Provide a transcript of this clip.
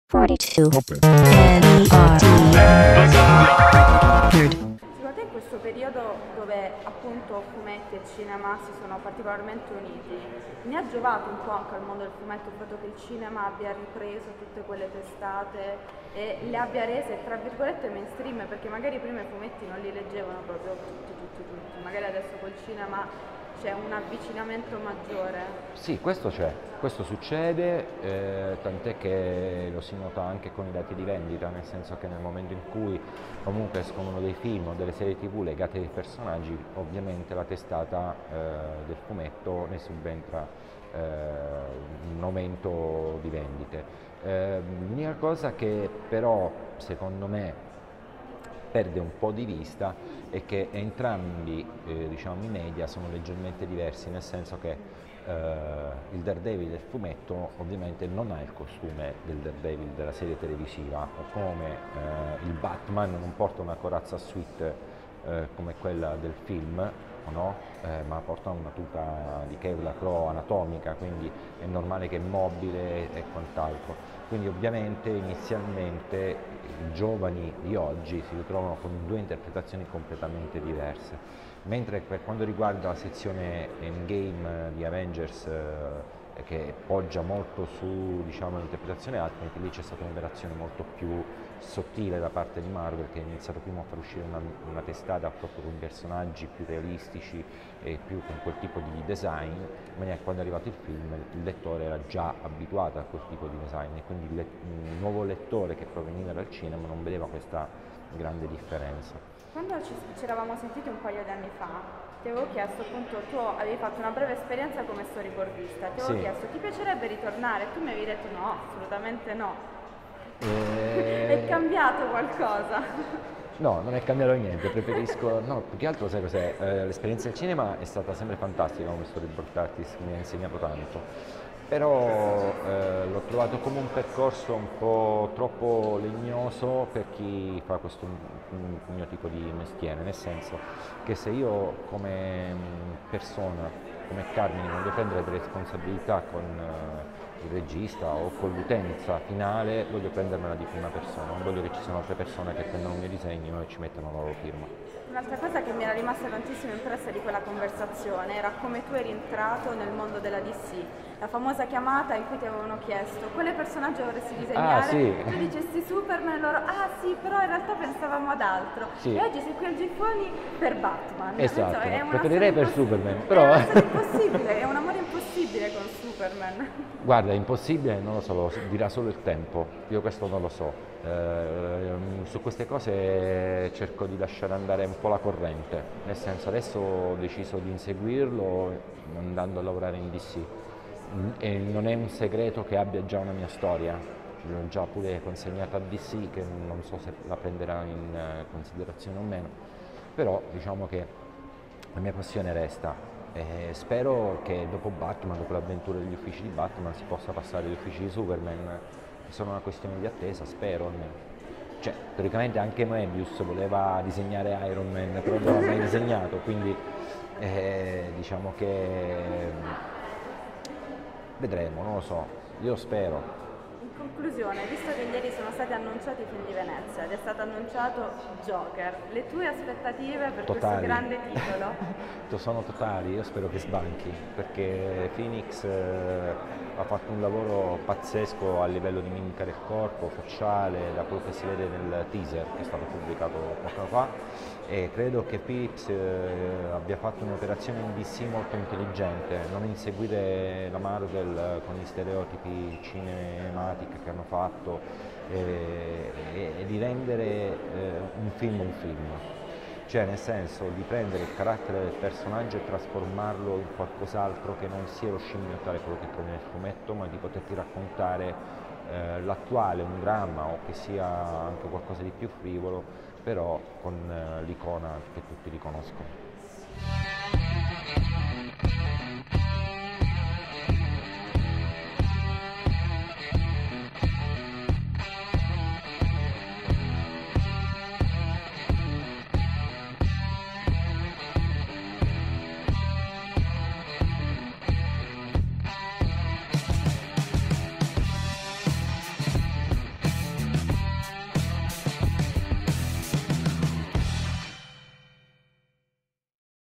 42. Open. Secondo te in questo periodo dove appunto fumetti e cinema si sono particolarmente uniti, ne ha giovato un po' anche al mondo del fumetto il fatto che il cinema abbia ripreso tutte quelle testate e le abbia rese tra virgolette mainstream, perché magari prima i fumetti non li leggevano proprio tutti, magari adesso col cinema c'è un avvicinamento maggiore? Sì, questo c'è, questo succede, tant'è che lo si nota anche con i dati di vendita, nel senso che nel momento in cui comunque escono dei film o delle serie TV legate ai personaggi, ovviamente la testata del fumetto ne subentra un aumento di vendite. L'unica cosa che però secondo me perde un po' di vista è che entrambi diciamo, i media sono leggermente diversi, nel senso che il Daredevil del fumetto ovviamente non ha il costume del Daredevil della serie televisiva, o come il Batman non porta una corazza suite come quella del film, o no? Ma porta una tuta di Kevlar anatomica, quindi è normale che è mobile e quant'altro. Quindi ovviamente inizialmente i giovani di oggi si ritrovano con due interpretazioni completamente diverse, mentre per quanto riguarda la sezione Endgame di Avengers che poggia molto su diciamo, l'interpretazione Ultimate, lì c'è stata un'operazione molto più sottile da parte di Marvel, che ha iniziato prima a far uscire una testata proprio con personaggi più realistici e più con quel tipo di design, in maniera che quando è arrivato il film il lettore era già abituato a quel tipo di design e quindi il nuovo lettore che proveniva dal cinema non vedeva questa grande differenza. Quando ci eravamo sentiti un paio di anni fa, ti avevo chiesto appunto, tu avevi fatto una breve esperienza come storyboardista, ti avevo Sì. chiesto ti piacerebbe ritornare? Tu mi avevi detto no, assolutamente no. È cambiato qualcosa? No, non è cambiato niente, preferisco, no, più che altro sai cos'è, l'esperienza del cinema è stata sempre fantastica come storyboard artist, mi ha insegnato tanto, però l'ho trovato come un percorso un po' troppo legnoso per chi fa questo mio tipo di mestiere, nel senso che se io come persona, come Carmine, voglio prendere delle responsabilità con il regista o con l'utenza finale, voglio prendermela di prima persona, non voglio che ci siano altre persone che prendono i miei disegni e ci mettono la loro firma. Un'altra cosa che mi era rimasta tantissimo impressa di quella conversazione era come tu eri entrato nel mondo della DC, la famosa chiamata in cui ti avevano chiesto quale personaggio vorresti disegnare, sì. tu dicesti Superman e loro ah sì, però in realtà pensavamo ad altro, Sì. e oggi sei qui al Giffoni per Batman. Esatto, Insomma, è una preferirei storia per Superman, È però... una storia impossibile, è un amore impossibile con Superman. Guarda, è impossibile, non lo so, lo dirà solo il tempo, io questo non lo so. Su queste cose cerco di lasciare andare un po' la corrente, nel senso adesso ho deciso di inseguirlo andando a lavorare in DC e non è un segreto che abbia già una mia storia, l'ho già pure consegnata a DC che non so se la prenderà in considerazione o meno, però diciamo che la mia passione resta. E spero che dopo Batman, dopo l'avventura degli uffici di Batman, si possa passare agli uffici di Superman, che sono una questione di attesa, spero almeno. Cioè, teoricamente anche Moebius voleva disegnare Iron Man, però non l'ha mai disegnato, quindi diciamo che vedremo, non lo so, io spero. In conclusione, visto che ieri sono stati annunciati i film di Venezia ed è stato annunciato Joker, le tue aspettative per questo Totali. grande titolo? Sono totali, io spero che sbanchi, perché Phoenix ha fatto un lavoro pazzesco a livello di mimica del corpo, facciale, da quello che si vede nel teaser che è stato pubblicato poco fa, e credo che Phillips abbia fatto un'operazione in DC molto intelligente, non inseguire la Marvel con gli stereotipi cinematici che hanno fatto e di rendere un film un film. Cioè nel senso di prendere il carattere del personaggio e trasformarlo in qualcos'altro che non sia lo scimmiottare quello che trovi nel fumetto, ma di poterti raccontare l'attuale, un dramma o che sia anche qualcosa di più frivolo, però con l'icona che tutti riconoscono.